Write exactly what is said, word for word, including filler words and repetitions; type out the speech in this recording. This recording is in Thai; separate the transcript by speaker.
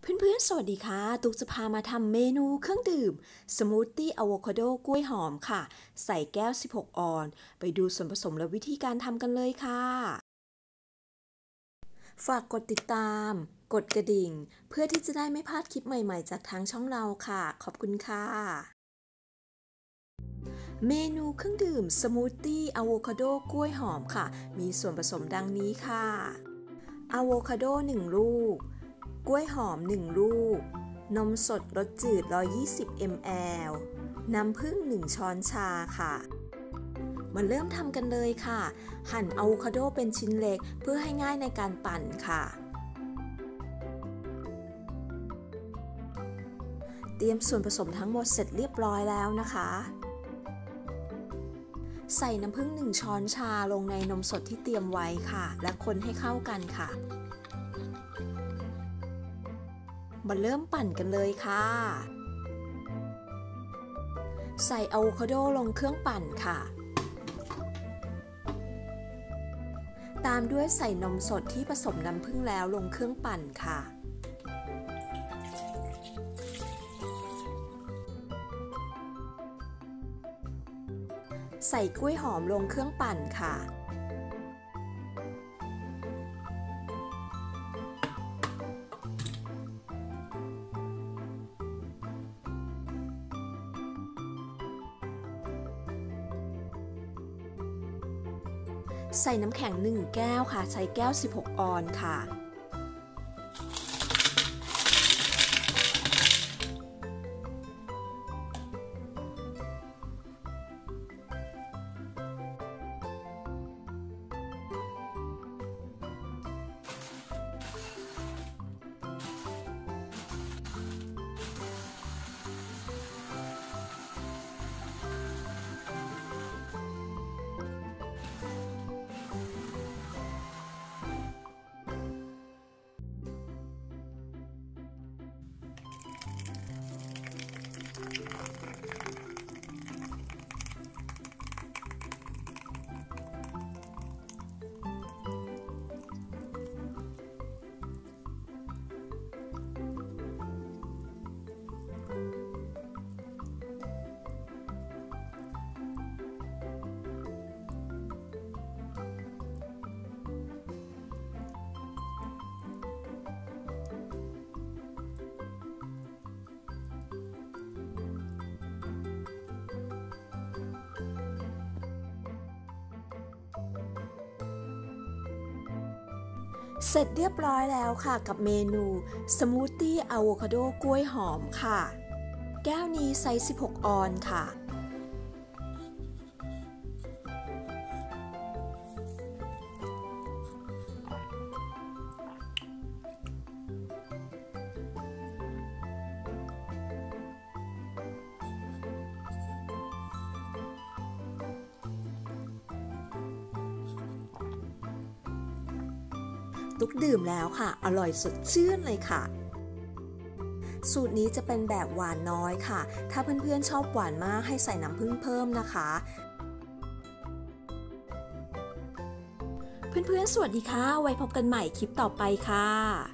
Speaker 1: เพื่อนๆสวัสดีค่ะตุ๊กจะพามาทำเมนูเครื่องดื่มสมูทตี้อะโวคาโดกล้วยหอมค่ะใส่แก้วสิบหกออนซ์ไปดูส่วนผสมและวิธีการทำกันเลยค่ะฝากกดติดตามกดกระดิ่งเพื่อที่จะได้ไม่พลาดคลิปใหม่ๆจากทางช่องเราค่ะขอบคุณค่ะเมนูเครื่องดื่มสมูทตี้อะโวคาโดกล้วยหอมค่ะมีส่วนผสมดังนี้ค่ะอะโวคาโดหนึ่งลูกกล้วยหอมหนึ่งลูกนมสดรสจืดหนึ่งร้อยยี่สิบมิลลิลิตรน้ำผึ้งหนึ่งช้อนชาค่ะมาเริ่มทำกันเลยค่ะหั่นอะโวคาโดเป็นชิ้นเล็กเพื่อให้ง่ายในการปั่นค่ะเตรียมส่วนผสมทั้งหมดเสร็จเรียบร้อยแล้วนะคะใส่น้ำผึ้งหนึ่งช้อนชาลงในนมสดที่เตรียมไว้ค่ะและคนให้เข้ากันค่ะมาเริ่มปั่นกันเลยค่ะใส่อะโวคาโดลงเครื่องปั่นค่ะตามด้วยใส่นมสดที่ผสมน้ำผึ้งแล้วลงเครื่องปั่นค่ะใส่กล้วยหอมลงเครื่องปั่นค่ะใส่น้ำแข็งหนึ่งแก้วค่ะใช้แก้วสิบหกออนซ์ค่ะเสร็จเรียบร้อยแล้วค่ะกับเมนูสมูทตี้อะโวคาโดกล้วยหอมค่ะแก้วนี้ไซส์สิบหกออนซ์ค่ะตุ๊กดื่มแล้วค่ะอร่อยสดชื่นเลยค่ะสูตรนี้จะเป็นแบบหวานน้อยค่ะถ้าเพื่อนๆชอบหวานมากให้ใส่น้ำผึ้งเพิ่มนะคะเพื่อนๆสวัสดีค่ะไว้พบกันใหม่คลิปต่อไปค่ะ